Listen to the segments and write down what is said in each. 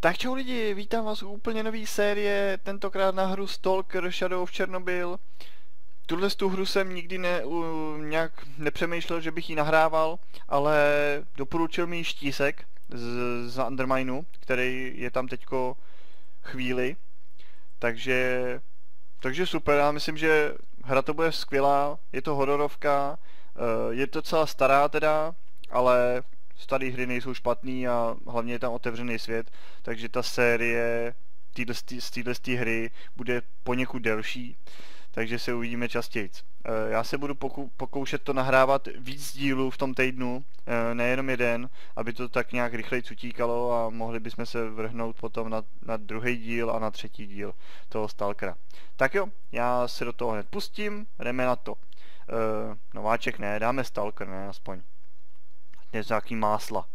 Tak čau lidi, vítám vás u úplně nový série, tentokrát na hru Stalker Shadow of Chernobyl. Tuhle hru jsem nikdy nějak nepřemýšlel, že bych ji nahrával, ale doporučil mi ji Štísek z Undermineu, který je tam teďko chvíli. Takže super, já myslím, že hra to bude skvělá, je to hororovka, je to celá stará teda, ale staré hry nejsou špatný a hlavně je tam otevřený svět, takže ta série z této hry bude poněkud delší, takže se uvidíme častěji. Já se budu pokoušet to nahrávat víc dílů v tom týdnu, nejenom jeden, aby to tak nějak rychleji utíkalo a mohli bychom se vrhnout potom na druhý díl a na třetí díl toho Stalkera. Tak jo, já se do toho hned pustím, jdeme na to. Nováček ne, dáme Stalker, ne, aspoň. Něco nějaký másla.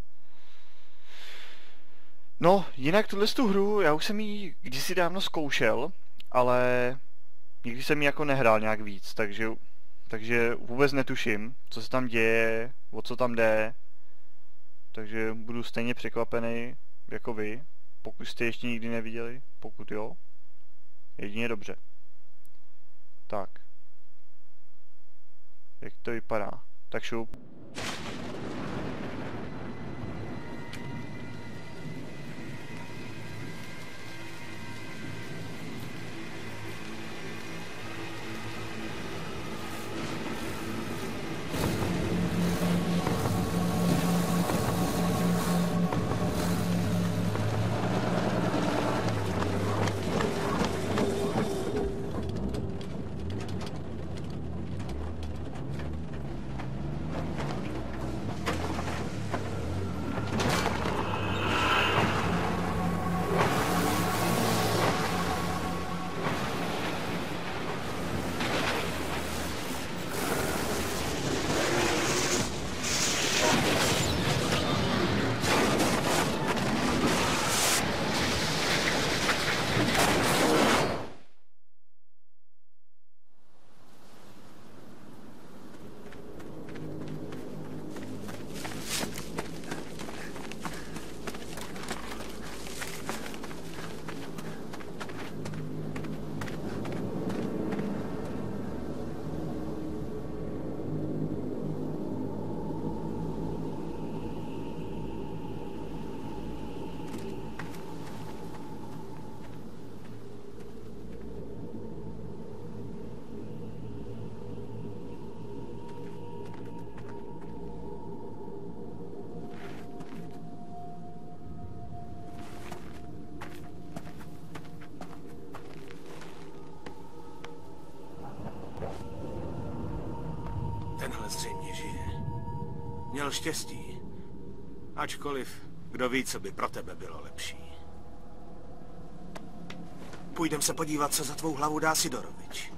No, jinak tu hru, já už jsem ji kdysi dávno zkoušel, ale nikdy jsem ji jako nehrál nějak víc, takže vůbec netuším, co se tam děje, o co tam jde. Takže budu stejně překvapený jako vy, pokud jste ještě nikdy neviděli, pokud jo, jedině dobře. Tak. Jak to vypadá? Tak šup. Tenhle zřejmě žije. Měl štěstí. Ačkoliv, kdo ví, co by pro tebe bylo lepší. Půjdem se podívat, co za tvou hlavu dá Sidorovič.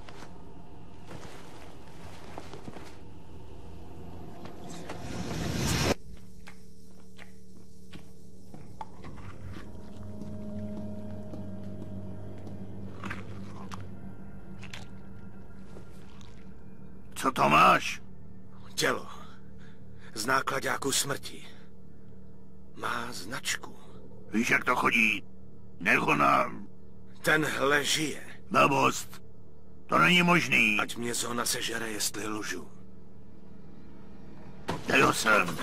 Co to máš? Tělo. Z náklaďáku smrti. Má značku. Víš, jak to chodí? Nechona... Tenhle žije. Blbost. To není možný. Ať mě zóna sežere, jestli lžu. Dej ho sem.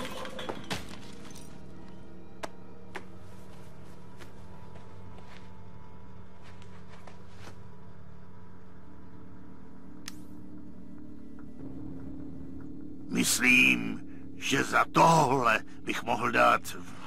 Myslím, že za tohle bych mohl dát...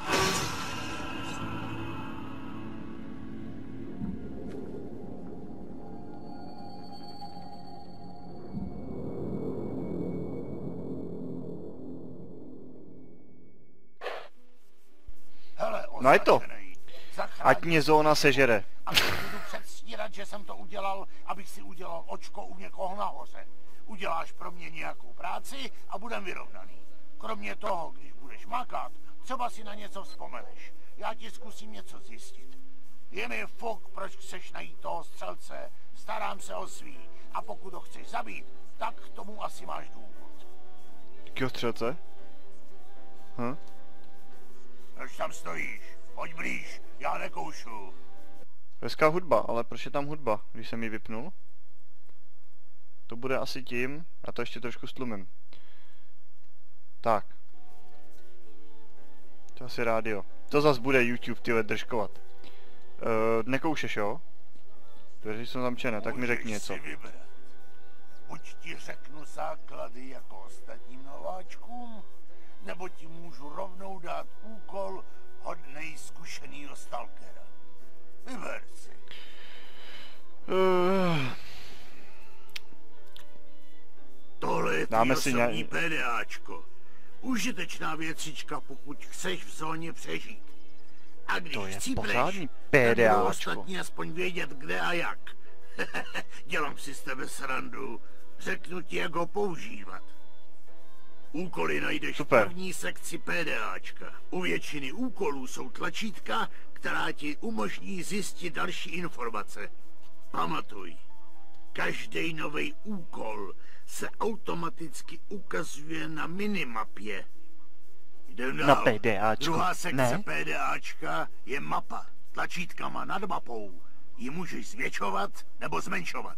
Hele, No je to. Zachránil. Ať mě zóna sežere. A budu předstírat, že jsem to udělal, abych si udělal očko u někoho nahoře. Uděláš pro mě nějakou práci a budem vyrovnaný. Kromě toho, když budeš makat, třeba si na něco vzpomeneš. Já ti zkusím něco zjistit. Je mi fuk, proč chceš najít toho střelce. Starám se o svý. A pokud ho chceš zabít, tak k tomu asi máš důvod. Jakýho střelce? Proč tam stojíš? Pojď blíž, já nekoušu. Hezká hudba, ale proč je tam hudba, když jsem ji vypnul? To bude asi tím, a to ještě trošku stlumím. Tak. To asi rádio. To zas bude YouTube, tyhle, držkovat. Nekoušeš, jo? Dveře jsou zamčené, tak mi řekni něco. Můžeš si vybrat. Buď ti řeknu základy jako ostatním nováčkům, nebo ti můžu rovnou dát úkol hodnej zkušenýho stalkera. Vyber si. Tohle je Dáme tvý si osobní PDAčko. Užitečná věcička, pokud chceš v zóně přežít. A když To je chcípneš, pořádný tak budou PDAčko. ostatní aspoň vědět, kde a jak. Dělám si z tebe srandu. Řeknu ti, jak ho používat. Úkoly najdeš Super. v první sekci PDAčka. U většiny úkolů jsou tlačítka, která ti umožní zjistit další informace. Pamatuj, každý nový úkol se automaticky ukazuje na minimapě. Jdem Na dál. PDAčku, Druhá sekce ne? PDAčka je mapa. Tlačítkama nad mapou. Ji můžeš zvětšovat nebo zmenšovat.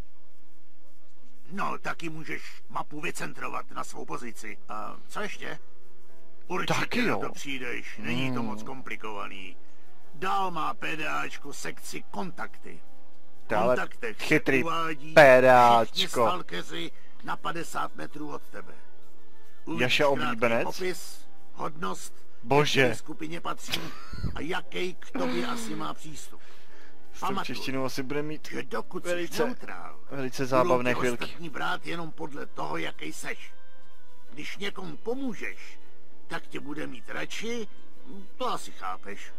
No, taky můžeš mapu vycentrovat na svou pozici. A co ještě? Určitě Taky na jo. to přijdeš, není to moc komplikovaný. Dál má PDAčko sekci kontakty. V Ale kontaktech se chytrý uvádí všichni PDAčko. stalkeři na 50 metrů od tebe. Uvidíš Jaše krátký oblíbenec? popis, hodnost, Bože. jaké skupině patří a jaký k tobě asi má přístup. S tou Pamatuj, češtinou asi bude mít že dokud jsi velice- neutrál, velice zábavné budou tě chvilky. ostatní brát jenom podle toho, jaký seš. Když někomu pomůžeš, tak tě bude mít radši, to asi chápeš.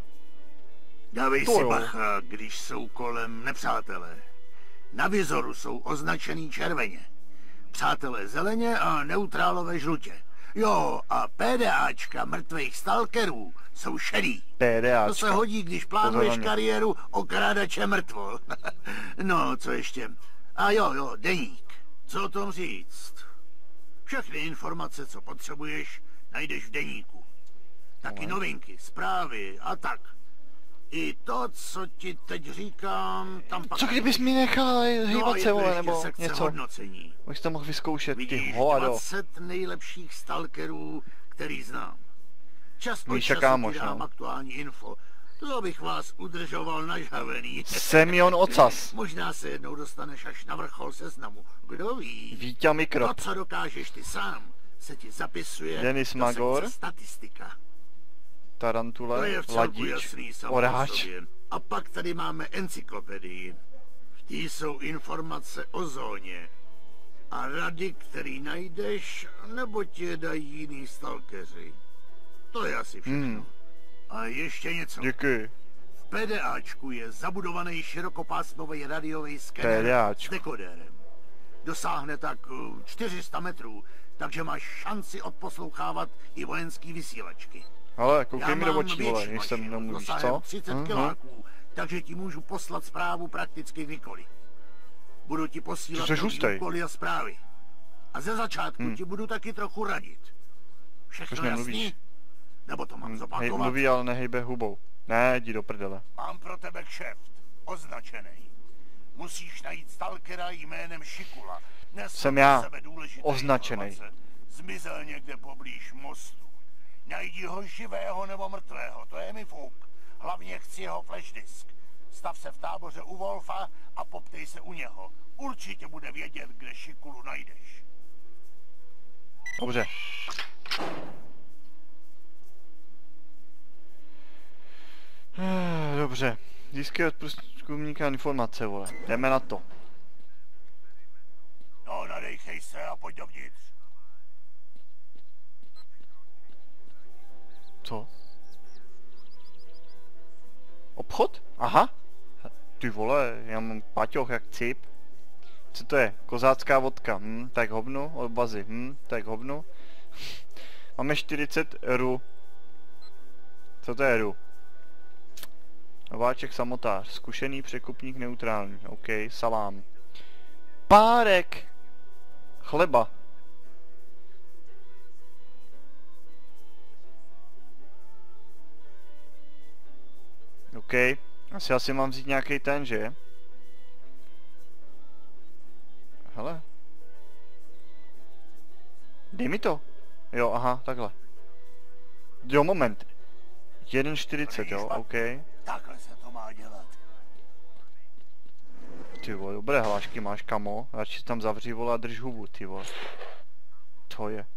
Dávej To si jo. bacha, když jsou kolem nepřátelé. Na vizoru jsou označený červeně. Přátelé zeleně a neutrálové žlutě. Jo, a PDAčka mrtvých stalkerů jsou šedý. To se PDAčka. hodí, když Pozor na plánuješ mě. kariéru okrádače mrtvol. No, co ještě? A jo, deník. Co o tom říct? Všechny informace, co potřebuješ, najdeš v deníku. Taky novinky, zprávy a tak. I to, co ti teď říkám, tam pak... Co kdybys mi nechal hýbat je se, to vole, ještě nebo sekce něco? hodnocení. Bych to mohl vyzkoušet, ty Vidíš hovado. 20 nejlepších stalkerů, který znám. Čas od Míša času kámoš, ti dám no. aktuální info. To bych vás udržoval nažhavený. Semyon Ocas. Možná se jednou dostaneš až na vrchol seznamu. Kdo ví? Vítě To, Mikrop. co dokážeš ty sám, se ti zapisuje Denis do Magor. sekce statistika. To Tarantule. je v celku Ladič. jasný samo o Oráč. sobě. A pak tady máme encyklopedii. V té jsou informace o zóně. A rady, který najdeš, nebo ti dají jiný stalkeři. To je asi všechno. A ještě něco. Děkuji. V PDAčku je zabudovaný širokopásmový radiový skener PDAčko. s dekodérem. Dosáhne tak 400 metrů, takže máš šanci odposlouchávat i vojenský vysílačky. Ale koukej mi do mám očí, vole, větší když se mašinu, mnou mluvíš, dosahem co? 30 kiláků, takže ti můžu poslat zprávu prakticky kdykoliv. Budu ti posílat Ty jsi nový hustej. úkoly a zprávy. A ze začátku ti budu taky trochu radit. Proč Všechno nemluvíš? jasný? Nebo to mám Hej, zopakovat? mluví, ale nehejbe hubou. Ne, jdi do prdele. Mám pro tebe kšeft. Označený. Musíš najít stalkera jménem Šikula. Nesl Jsem pro já. sebe důležité Označenej. informace. Zmizel někde poblíž mostu. Najdi ho živého nebo mrtvého, to je mi fuk. Hlavně chci jeho flashdisk. Stav se v táboře u Wolfa a poptej se u něho. Určitě bude vědět, kde Šikulu najdeš. Dobře. Dobře. Získej od průzkumníka informace, vole. Jdeme na to. No, nadejchej se a pojď dovnitř. Co? Obchod? Aha. Ty vole, já mám paťoch jak cip. Co to je? Kozácká vodka. Tak hovnu. Od bazy. Tak hovnu. Máme 40 ru. Co to je ru? Nováček samotář. Zkušený překupník neutrální. OK, salám. Párek. Chleba. OK. Asi mám vzít nějaký ten, že? Hele. Dej mi to. Jo, aha, takhle. Jo, moment. 1,40, jo, OK. Takhle se to má dělat. Ty vole, dobré hlášky máš, kamo. Radši si tam zavří, vole, a drž hubu, ty vole. To je.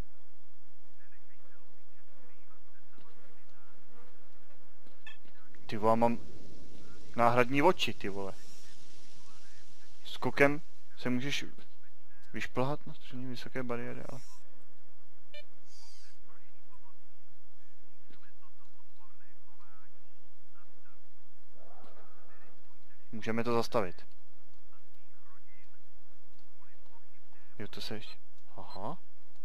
Ty vole, mám náhradní oči, ty vole. Skokem se můžeš vyšplhat na střední vysoké bariéry, ale... Můžeme to zastavit. Jo, to se ještě... Aha.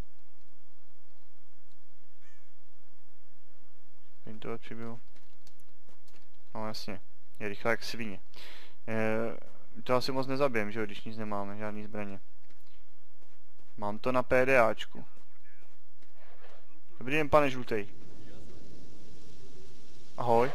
Jen to přibyl. No jasně. Je rychle jak svině. To asi moc nezabijem, že jo, když nic nemáme, žádný zbraně. Mám to na PDAčku. Dobrý den, pane žlutej. Ahoj.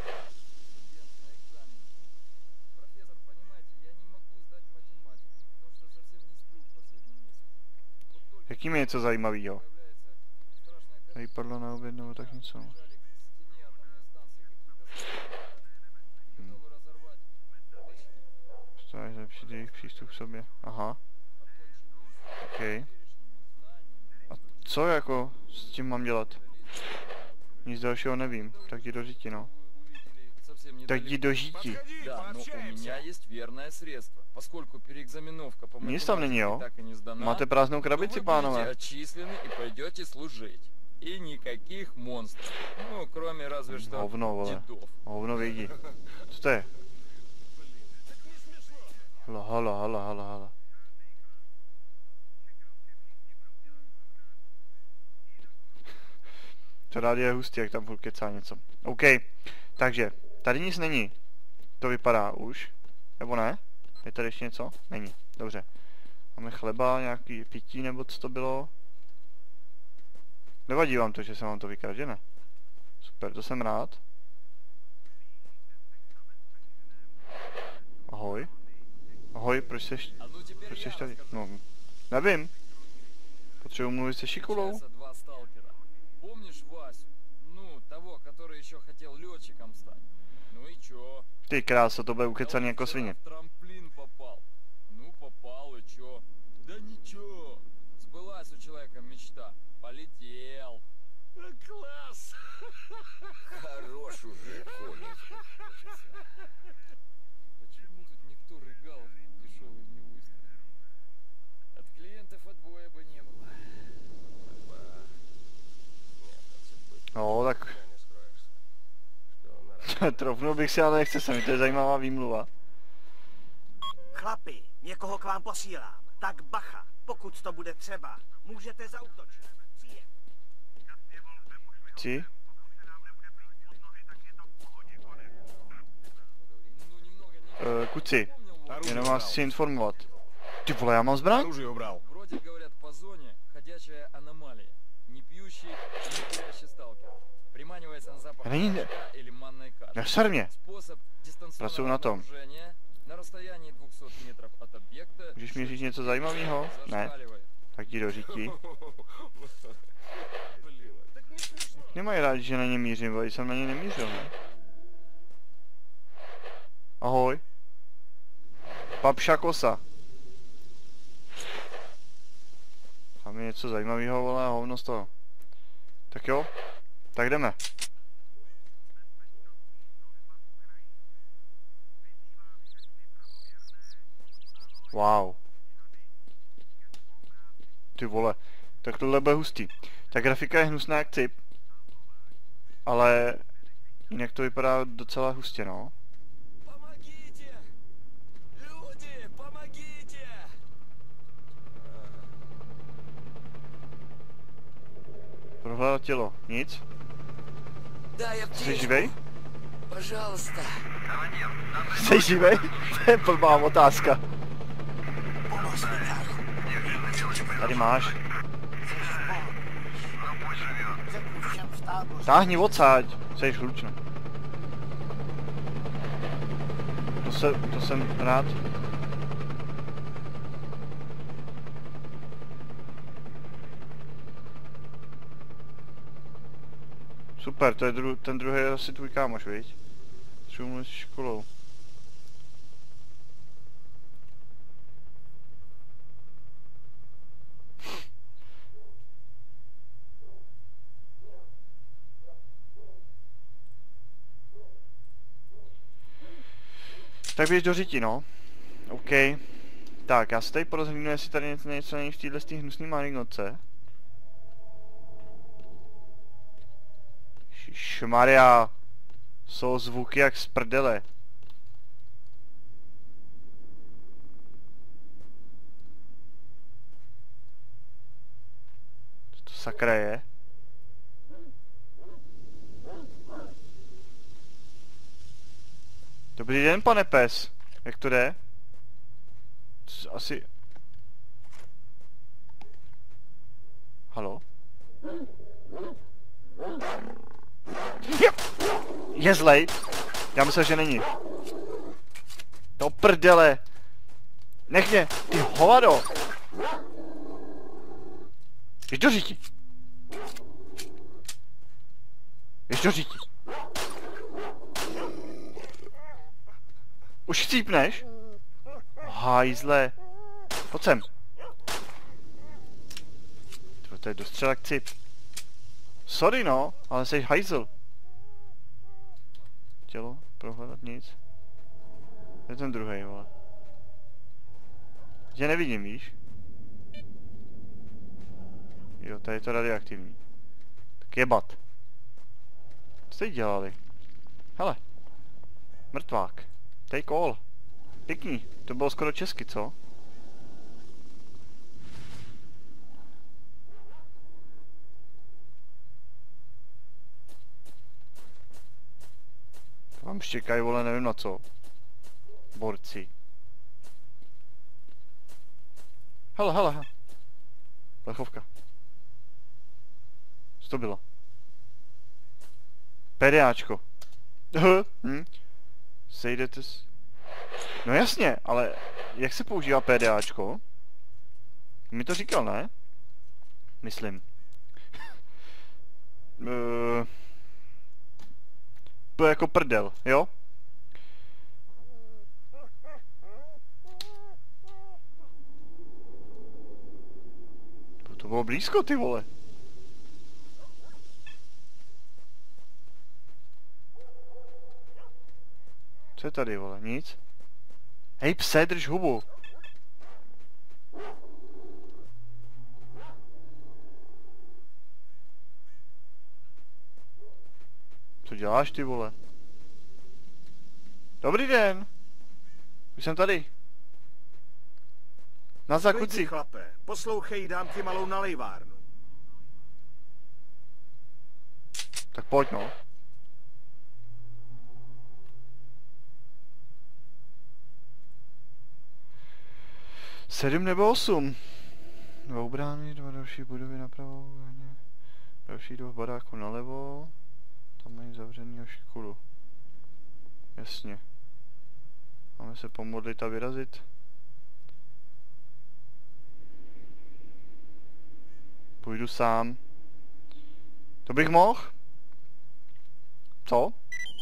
Jaký mi něco zajímavého? Tady padlo na oběd nebo tak něco. Stále zlepšit jejich přístup k sobě. Aha. OK. A co jako s tím mám dělat? Nic dalšího nevím. Tak jdi do žití, no. Tak jdi do žití. Да, но у меня есть верное средство. Поскольку переэкзаменовка по Nic tam není, jo? математике так и не сдана, Máte prázdnou то krabici, вы будете pánové. отчислены и пойдете служить. И никаких монстров. Ну, кроме разве что Hovno, vole. дедов. Hovno vědí. Co to je? Hala. To rádio je hustý, jak tam furt kecá něco. OK, takže, tady nic není. To vypadá už. Nebo ne? Je tady ještě něco? Není. Dobře. Máme chleba, nějaký pití, nebo co to bylo? Nevadí vám to, že jsem vám to vykradl, že ne? Super, to jsem rád. Ahoj. Ahoj, proč seš tady? No, nevím. Potřebuji mluvit se Šikulou. Встречаются два сталкера. Помнишь Васю? Ну, того, который еще хотел летчиком стать. Ну и чё? Ty krása, to bude ukecaný jako вчера svině. в трамплин попал. Ну, попал, и чё? Да ничего. Сбылась у человека мечта. Полетел. Класс! Хорош уже, конец. Почему тут никто рыгалов дешевый не выставил? От клиентов отбоя бы не было. No, tak trofnul bych si, ale nechce se mi, to je zajímavá výmluva. Chlapi, někoho k vám posílám. Tak bacha, pokud to bude třeba, můžete zaútočit. Příjem. Ci? Kuci, jenom vás chci informovat. Ty vole, já mám zbraň? Оружие убрал. Вроде говорят по зоне ходячая аномалия. Не пьющий, не курящий сталкер. Приманивается на запах Není, молока или манной каши. neser mě. Способ Pracuju дистанционного na tom. обнаружения на расстоянии 200 метров от объекта. Můžeš mi říct něco zajímavého? Ne. Зашкаливает. Tak jdi do žití. Nemají rádi, že na ně mířím, ale jsem na ně nemířil, ne? Ahoj. Papša kosa. Tam je něco zajímavého, vole, a hovno z toho. Tak jo, tak jdeme. Wow. Ty vole, tak tohle bude hustý. Ta grafika je hnusná jak cip. Ale jinak to vypadá docela hustě, no. Помогите! Люди, помогите! Prohlédl tělo. Nic? Да, я Jsi птичку. živej? Пожалуйста. Jsi živej? To je blbá otázka. Tady máš. Řeknu všem v táboře. Táhni odsaď. Jseš hlučno. To jsem rád. Super, to je ten druhý je asi tvůj kámoš, viď? Třeba mluvit s školou. Tak běž do řiti, no. OK. Tak, já se tady porozhlídnu, jestli tady něco není v této hnusný malignoce. Šmaria. Jsou zvuky jak z prdele. Co to sakra je? Dobrý den, pane pes. Jak to jde? Asi... Haló? Je zlej. Já myslel, že není. Do prdele. Nech mě, ty hovado. Běž do říti. Běž do říti. Už chcípneš? Hajzle. Pojď sem. To je dostřelak cip. Sorry no, ale jsi hajzl. Tělo, prohledat nic. To je ten druhej, vole. Tě nevidím, víš? Jo, tady je to radioaktivní. Tak jebat. Co jste dělali? Hele. Mrtvák. Take all. Pěkný. To bylo skoro česky, co? Vám štěkají, vole, nevím na co. Borci. Hele, hele, hele. Plechovka. Co to bylo? PDAčko. Sejdete s... No jasně, ale jak se používá PDAčko? Mi to říkal, ne? Myslím. To jako prdel, jo? To bylo blízko, ty vole. Co je tady, vole? Nic? Hej, pse, drž hubu. Co děláš, ty vole? Dobrý den. Už jsem tady. Na zakuci. Chlape, poslouchej, dám ti malou nalejvárnu. Tak pojď, no. Sedm nebo 8. 2 brány, 2 další budovy napravo, další 2 baráků nalevo. Tam mají zavřenýho školu. Jasně. Máme se pomodlit a vyrazit. Půjdu sám. To bych mohl? Co?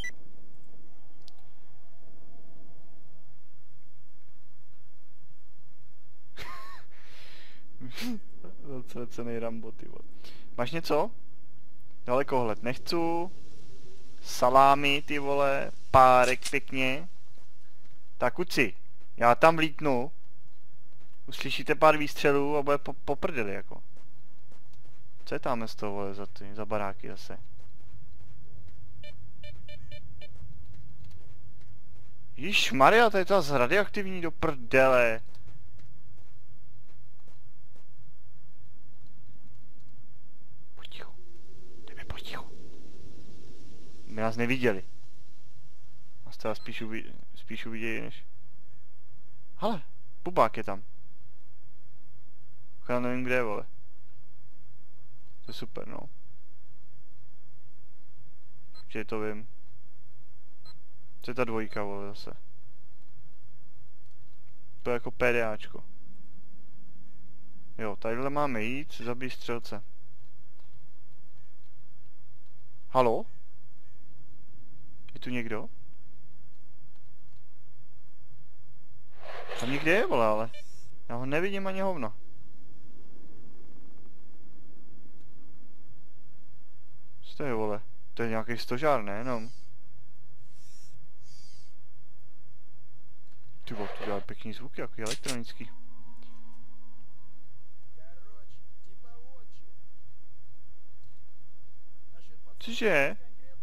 Zacelený Rambo, ty vole. Máš něco? Dalekohled nechci. Salámy, ty vole. Párek pěkně. Tak kuci, já tam vlítnu. Uslyšíte pár výstřelů a bude po prdeli, jako. Co je tam z toho, vole, za baráky zase? Ježišmarja, to je ta z radioaktivní do prdele. Potichu. Jdeme potichu. My nás neviděli. Nás teda spíš uvidějí než... Hele, bubák je tam. Já nevím kde je, vole. To je super, no. Určitě to vím. Co je ta dvojka, vole, zase? To je jako PDAčko. Jo, tadyhle máme jít, zabij střelce. Halo? Je tu někdo? Tam někde je, vole, ale já ho nevidím ani hovno. Co to je, vole? To je nějaký stožár, ne? Jenom. Ty vole, to dělá pěkný zvuky, jako elektronický. Cože?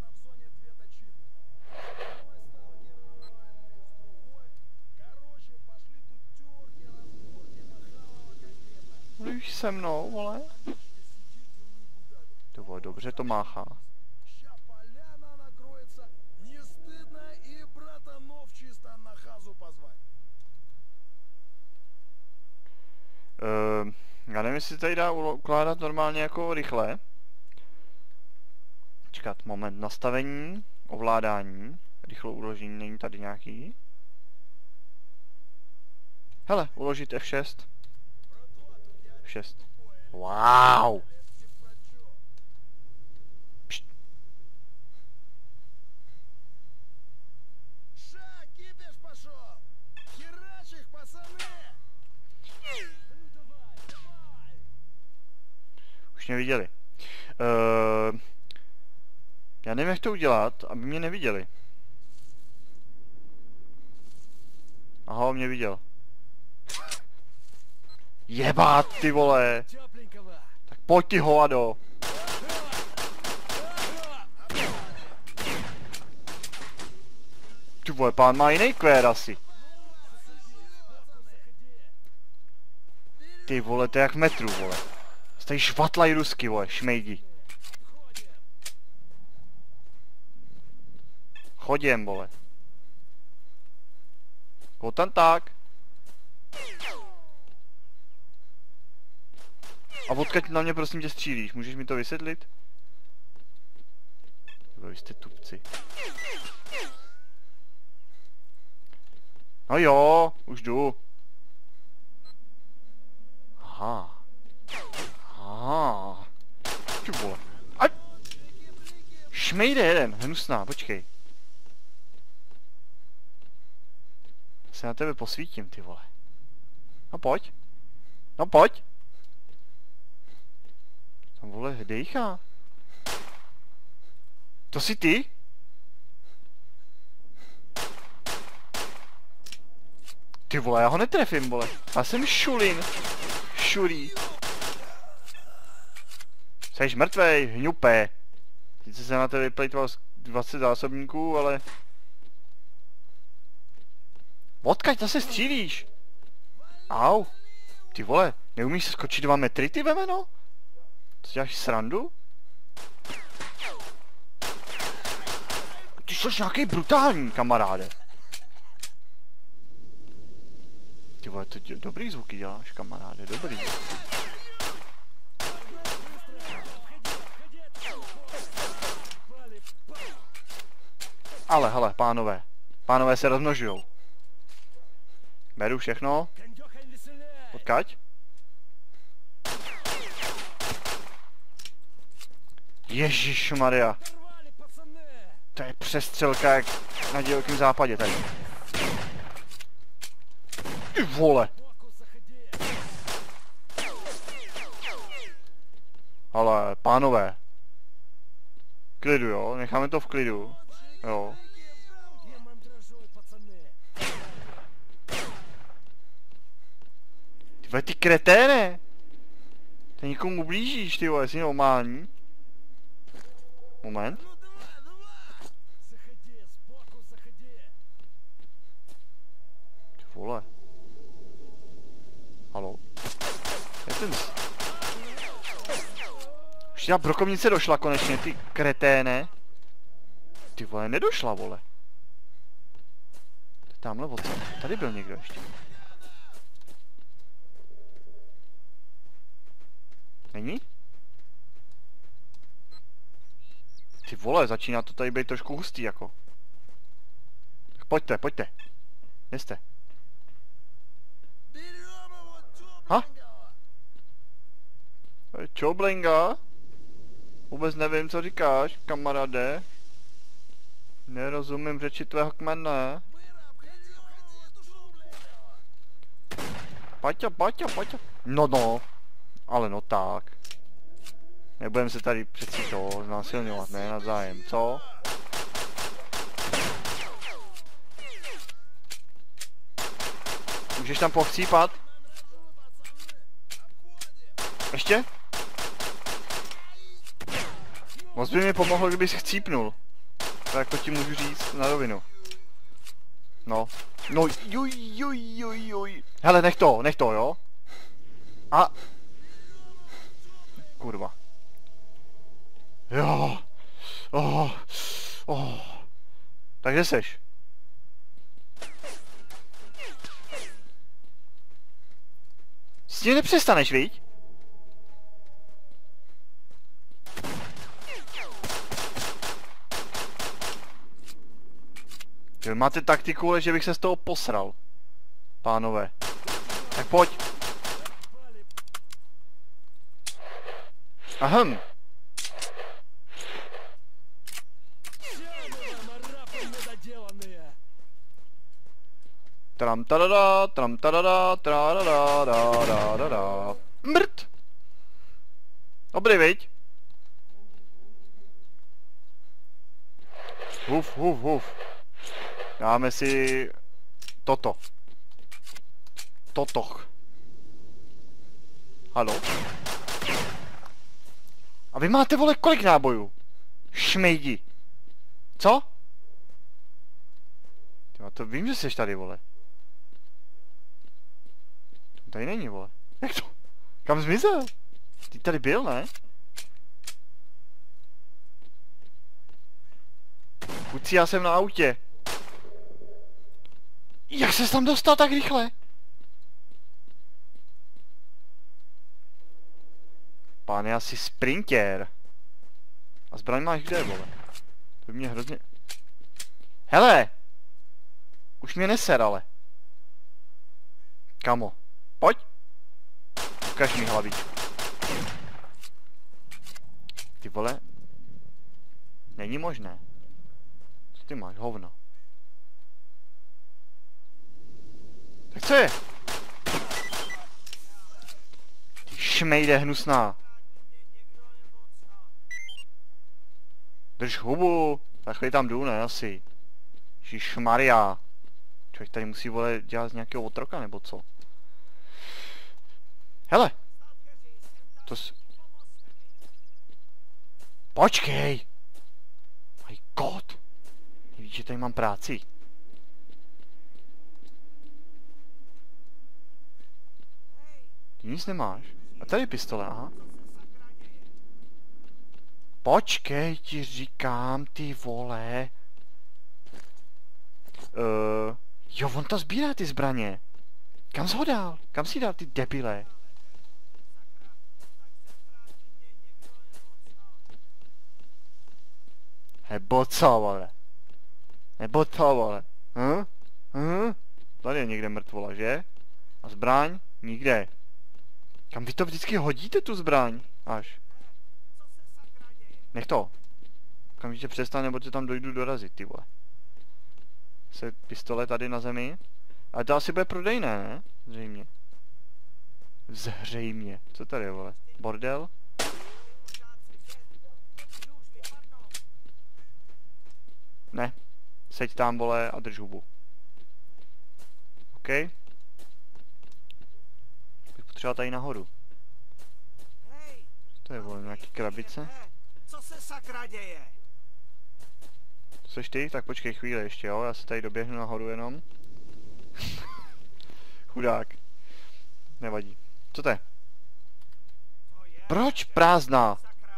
Mluvíš se mnou, vole? To vole, dobře to máchá. Já nevím, jestli se tady dá ukládat normálně jako rychle. Čekat, moment, nastavení, ovládání, rychlo uložení, není tady nějaký. Hele, uložit F6. F6. Wow! Pšt. Už mě viděli. Já nevím, jak to udělat, aby mě neviděli. Aha, on mě viděl. Jebát, ty vole! Tak pojď ty hovado! Ty vole, pán má jiný kvér asi. Ty vole, to je jak v metru, vole. Tady švatlaj rusky, vole, šmejdi. Chodím, vole. Kotan tak. A odkud na mě prosím tě střílíš? Můžeš mi to vysvětlit? Vy jste tupci. No jo, už jdu. Aha. Aha. Ty vole. Aj! Šmejde jeden, hnusná, počkej. Se na tebe posvítím, ty vole. No pojď. No pojď. Tam vole dejchá. To jsi ty? Ty vole, já ho netrefím, vole. Já jsem šulin. Šulí. Jseš mrtvej, hňupé. Teď se na tebe vyplejtval 20 zásobníků, ale... Odkaď zase střílíš? Au. Ty vole, neumíš se skočit 2 metry, ty vemeno? To děláš srandu? Ty jsi nějaký brutální, kamaráde. Ty vole, to dobrý zvuky děláš, kamaráde, dobrý. Ale, hele, pánové. Pánové se rozmnožujou. Beru všechno. Odkaď? Ježišmarja. To je přestřelka jak na divokém západě tady. Ty vole. Ale, pánové. Klidu, jo? Necháme to v klidu. Jo. Ty ty kreténe! Ty nikomu blížíš, ty vole, jsi normální. Moment. Ty vole. Haló. Je ten... Už ta brokovnice došla konečně, ty kreténe. Ty vole, nedošla, vole. Tamhle odsaď. Tady byl někdo ještě. Není? Ty vole, začíná to tady být trošku hustý, jako. Tak pojďte, pojďte. Kde jste? Ha? Čo, Blenga? Vůbec nevím, co říkáš, kamaráde. Nerozumím řeči tvého kmene. Paťa. No. Ale no tak. Nebudem se tady přeci to znásilňovat, ne, navzájem, co? Můžeš tam pochcípat? Ještě? Moc by mi pomohlo, kdybys chcípnul. Tak to ti můžu říct na rovinu. No. No, juj. Hele, nech to, jo? A... Kurva. Jo. Tak kde seš? S tím nepřestaneš, viď? Vy máte taktiku, ale že bych se z toho posral. Pánové. Tak pojď. Ahem. Tram tadada, tradada. Mrt. Dobrý, viď? Huf. Dáme si toto. Totoch. Haló? A vy máte, vole, kolik nábojů? Šmejdi. Co? Tyma, to vím, že jsi tady, vole. Tady není, vole. Jak to? Kam zmizel? Ty tady byl, ne? Kuci, já jsem na autě. Jak ses tam dostal tak rychle? Pán je asi sprinter. A zbraň máš kde, vole? To by mě hrozně... Hele! Už mě neser, ale. Kamo. Pojď! Ukaž mi hlavičku. Ty vole. Není možné. Co ty máš, hovno? Tak co je? Ty šmejde hnusná. Drž hubu. Takhle tam jdu, ne asi. Ježišmarja. Člověk tady musí, vole, dělat z nějakého otroka, nebo co? Hele. To s... Počkej. My god. Nevíš, že tady mám práci. Ty nic nemáš. A tady je pistole, aha. Počkej, ti říkám, ty vole. Jo, on to sbírá, ty zbraně. Kam jsi ho dal? Kam jsi dal, ty debile? Nebo co, vole? Nebo to, vole? Tady je někde mrtvola, že? A zbraň? Nikde. Kam vy to vždycky hodíte, tu zbraň? Až. Nech to. Kamžitě přestan, nebo tě tam dojdu dorazit, ty vole. Se pistole tady na zemi. Ale to asi bude prodejné, ne? Zřejmě. Zřejmě. Co tady je, vole? Bordel? Ne. Seď tam, vole, a drž hubu. OK. Bych potřeboval tady nahoru. To je, vole, nějaký krabice. Co se sakra děje? To seš ty? Tak počkej chvíli ještě, jo? Já se tady doběhnu nahoru jenom. Chudák. Nevadí. Co to je? Proč prázdná?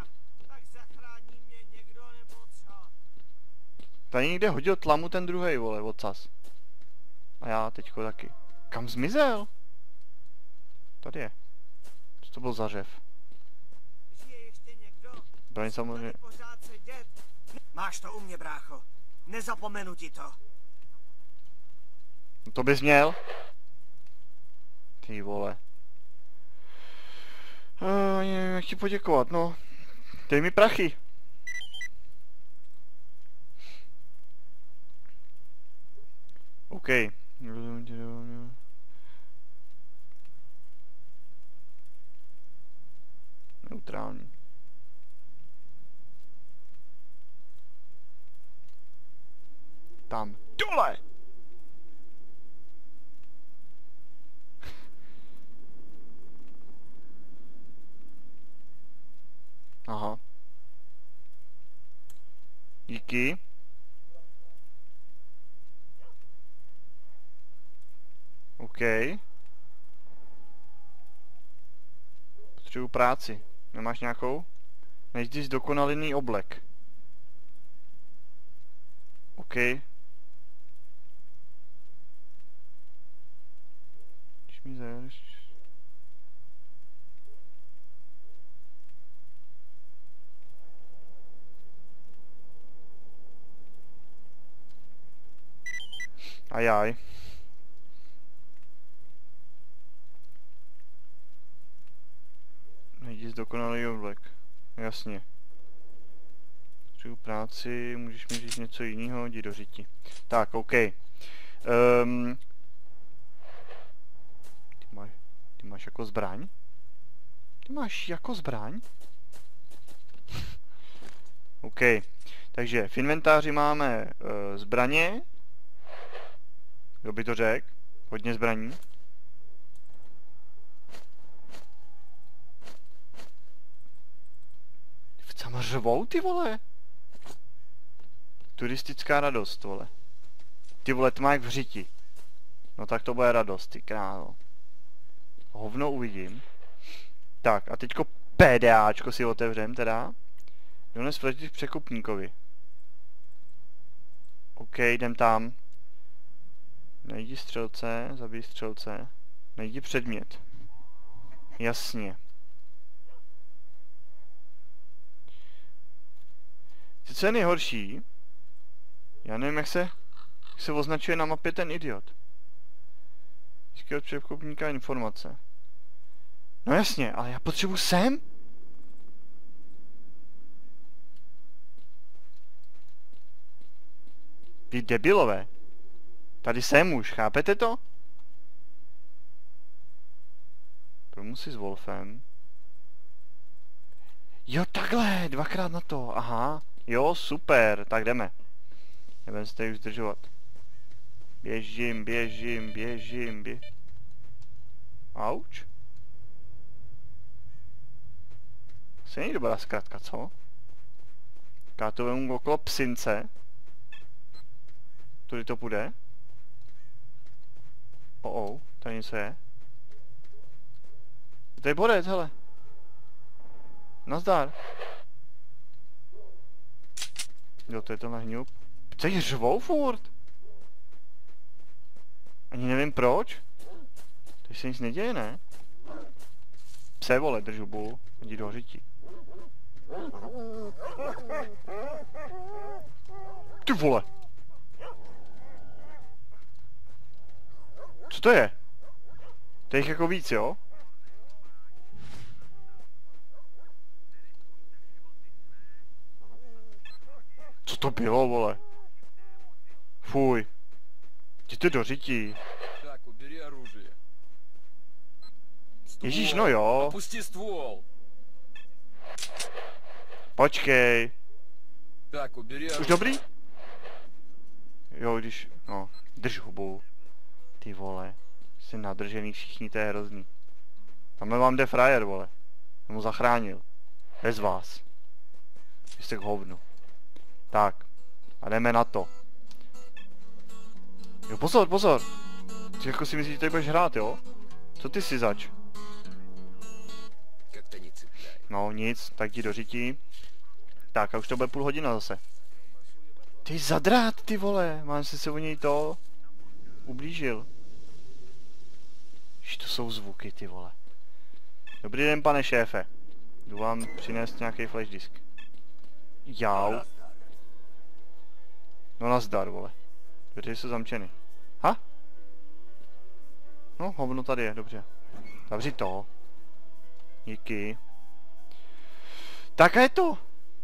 Tady někde hodil tlamu ten druhej, vole, odsaz. A já teďko taky. Kam zmizel? Tady je. Co to byl za řev? Braň samozřejmě. Máš to u mě, brácho. Nezapomenu ti to. No to bys měl. Ty vole. Nevím, jak ti poděkovat, no. Dej mi prachy. OK. Neutrální. Tam. Dole! Aha. Díky. OK. Potřebuji práci. Nemáš nějakou? Nejdi zdokonalený oblek. OK. Když mi zajedeš... Ajaj. Nejdi zdokonalý oblek. Jasně. Potřebuji práci, můžeš mi říct něco jiného, jdi do řiti. Tak, OK. Ty máš jako zbraň? Ty máš jako zbraň? OK. Takže v inventáři máme zbraně. Kdo by to řekl? Hodně zbraní. Tam řvou, ty vole. Turistická radost, vole. Ty vole, to má jak v řiti. No tak to bude radost, ty králo. Hovno uvidím. Tak a teďko PDAčko si otevřem teda. Dones proti překupníkovi. OK, jdem tam. Najdi střelce, zabij střelce. Najdi předmět. Jasně. Co je nejhorší? Já nevím, jak se označuje na mapě ten idiot. Získej od překupníka informace. No jasně, ale já potřebuji sem? Vy debilové. Tady jsem už, chápete to? Promluv si s Wolfem. Jo, takhle, dvakrát na to, aha. Jo, super, tak jdeme. Nebudeme se tady už zdržovat. Běžím. Auč. Asi není dobrá zkratka, co? Já to vemu okolo psince. Tudy to půjde. Tady něco je. To je bodec, hele. Nazdar. Jo, to je to na hňup. Tady řvou furt. Ani nevím proč. Tady se nic neděje, ne? Pse, vole, drž hubu. Jdi do řiti. Ty vole. Co to je? To je jich jako víc, jo? Co to bylo, vole? Fuj. Jděte do řití. Так, убери оружие. Ježíš, no jo. Опусти ствол. Počkej. Так, убери Už оружие. dobrý? Jo, když... No, drž hubu. Ty vole. Jsi nadržený všichni, to je hrozný. Tamhle vám jde frajer, vole. Jsem mu zachránil. Bez vás. Vy jste k hovnu. Tak. A jdeme na to. Jo, pozor. Ty jako si myslíš, že tady budeš hrát, jo? Co ty si zač? No nic, tak jdi do řití. Tak a už to bude půl hodina zase. Ty zadrát, ty vole. Mám se o něj to... ublížil. Už to jsou zvuky, ty vole. Dobrý den, pane šéfe. Jdu vám přinést nějaký flash disk. Jau. No nazdar, vole. Dveře jsou zamčeny. Ha? No, hovno tady je, dobře. Zavři to. Díky. Tak a je to.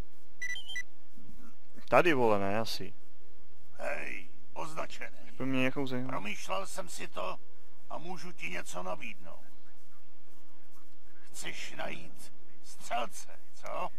Tady vole, ne asi. Hej, označený. To mě nějakou zajímá. Promýšlel jsem si to a můžu ti něco nabídnout. Chceš najít střelce, co?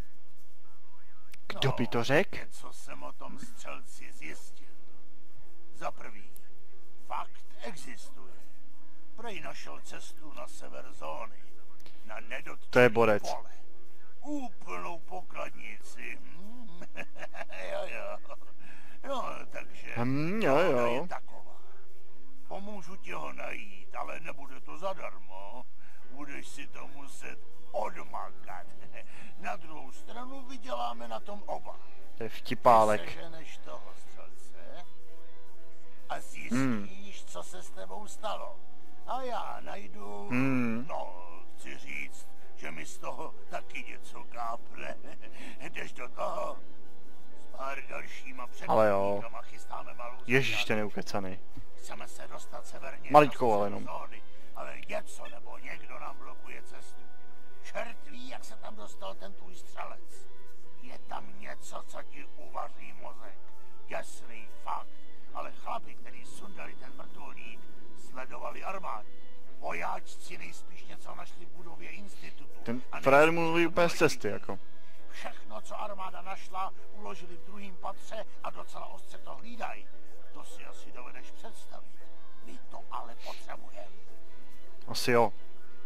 Kdo by to řekl? Něco jsem o tom střelci zjistil. Za prvý, fakt existuje. Prej našel cestu na sever zóny. Na nedotčený To je borec. pole. Úplnou pokladnici. jo. No, takže Jo. je taková. Pomůžu ti ho najít, ale nebude to zadarmo. Budeš si to muset odmakat. Na druhou stranu vyděláme na tom oba. To je Ty vtipálek. seženeš toho střelce a zjistíš, co se s tebou stalo. A já najdu, no, chci říct, že mi z toho taky něco kápne. Jdeš do toho, s pár dalšíma Ale jo. předmětníkama chystáme malou Ježíš, ten je svíjanu. ukecanej. Chceme se dostat severně Maličkou, na ale sociální jenom. zóny, ale něco nebo někdo nám blokuje cestu. Čert ví, jak se tam dostal ten tvůj střelec. Je tam něco, co ti uvaří mozek. Jasný fakt. Ale chlapi, kteří sundali ten vrtulník, sledovali armádu. Vojáčci nejspíš něco našli v budově institutu. Ten a frajer nejspíš mluví to úplně z byli cesty, lidi. jako. Všechno, co armáda našla, uložili v druhém patře a docela ostře to hlídají. To si asi dovedeš představit. My to ale potřebujeme. Asi jo.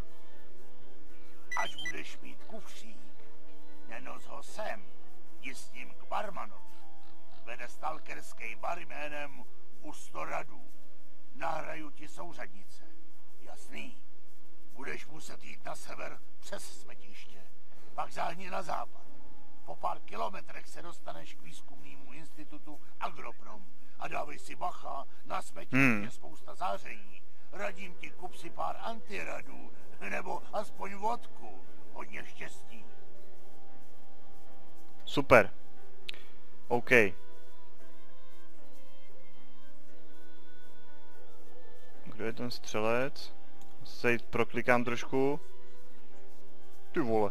Až budeš mít kufřík, nenos ho sem, jdi s ním k barmanovi. Vede stalkerský bar jménem U 100 radů. Nahraju ti souřadnice. Jasný? Budeš muset jít na sever přes smetiště. Pak záhni na západ. Po pár kilometrech se dostaneš k výzkumnému institutu Agroprom. A dávej si bacha, na smetišti je spousta záření. Radím ti, kup si pár antiradů, nebo aspoň vodku. Hodně štěstí. Super. OK. Kdo je ten střelec? Se proklikám trošku. Ty vole.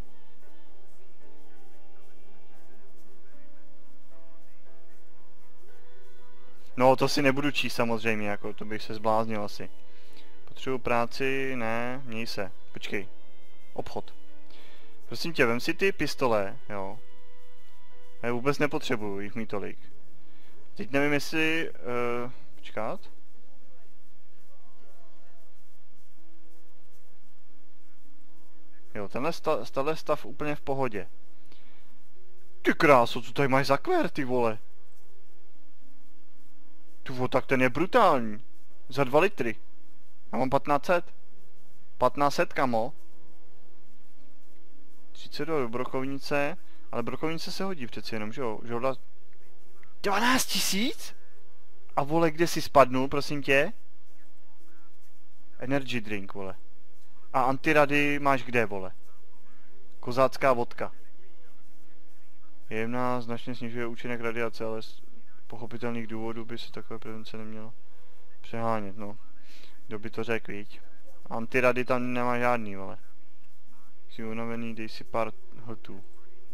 No, to si nebudu číst samozřejmě, jako to bych se zbláznil asi. Potřebuji práci, ne, měj se. Počkej. Obchod. Prosím tě, vem si ty pistole, jo. Já vůbec nepotřebuju jich mít tolik. Teď nevím, jestli... počkat. Jo, tenhle stav úplně v pohodě. Ty kráso, co tady máš za kvér, ty vole? Tu vole, tak ten je brutální. Za 2 litry. Já mám 1500. 1500, kamo. 30 do brokovnice. Ale brokovnice se hodí přeci jenom, že jo? 12 000? A vole, kde si spadnul, prosím tě? Energy drink, vole. A antirady máš kde, vole? Kozácká vodka. Jemná, značně snižuje účinek radiace, ale z pochopitelných důvodů by se takové prevence nemělo přehánět, no. Kdo by to řekl, viď? Antirady tam nemá žádný, vole. Jsi unavený, dej si pár hltů.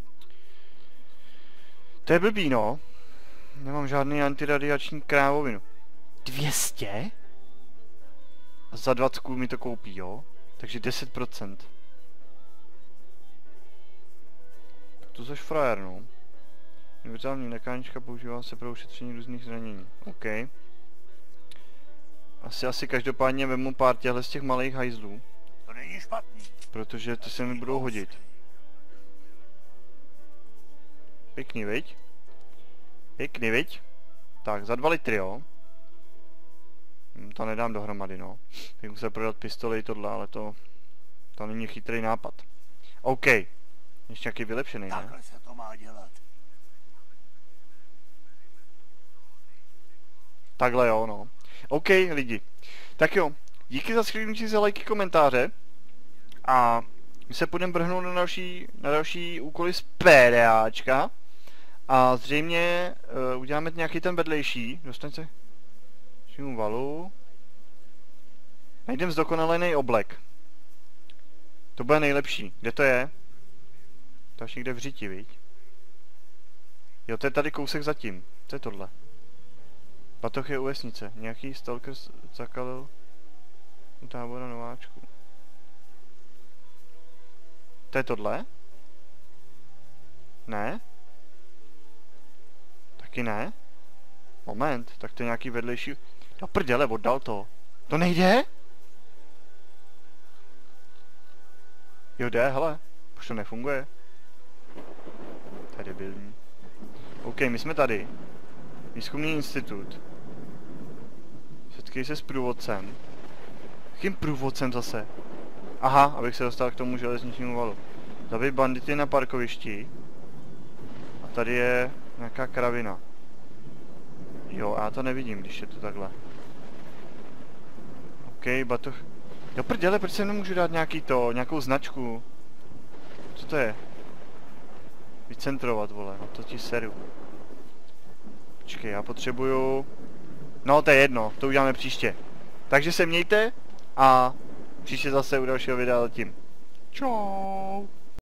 To je blbý, no. Nemám žádný antiradiační krávovinu. 200? A za 20 mi to koupí, jo? Takže 10%. Tak to zaš frajer, no. Univerzální lékárnička používá se pro ušetření různých zranění. OK. Asi každopádně vemu pár těchhle z těch malých hajzlů. To není špatný. Protože ty se mi budou hodit. Pěkný, viď? Pěkný, viď? Tak, za 2 litry, jo? To nedám dohromady, no. Bych musel prodat pistoli i tohle, ale to není chytrý nápad. OK. Ještě nějaký vylepšený, ne? Takhle se to má dělat. Takhle jo, no. OK, lidi. Tak jo, díky za skřípnutí, za lajky, komentáře. A my se půjdeme vrhnout na další úkoly z PDAčka. A zřejmě uděláme nějaký ten vedlejší. Dostaň se k svýmu valu. Najdem zdokonalený oblek. To bude nejlepší. Kde to je? To až někde v říti, viď? Jo, to je tady kousek zatím. Co je tohle? Batoh je u vesnice. Nějaký stalker zakalil u tábora nováčků. To je tohle? Ne? Taky ne? Moment, tak to je nějaký vedlejší... Do prdele, oddal to. To nejde? Jo, jde, hele. Už to nefunguje. To je debilní. OK, my jsme tady. Výzkumný institut. Setkej se s průvodcem. Jakým průvodcem zase? Aha, abych se dostal k tomu železničnímu valu. Zabij bandity na parkovišti. A tady je nějaká kravina. Jo, já to nevidím, když je to takhle. OK, batoh. Jo prděle, proč se nemůžu dát nějakou značku? Co to je? Vycentrovat, vole, no to ti seru. Počkej, já potřebuju... No, to je jedno, to uděláme příště. Takže se mějte a příště zase u dalšího videa letím. Čau.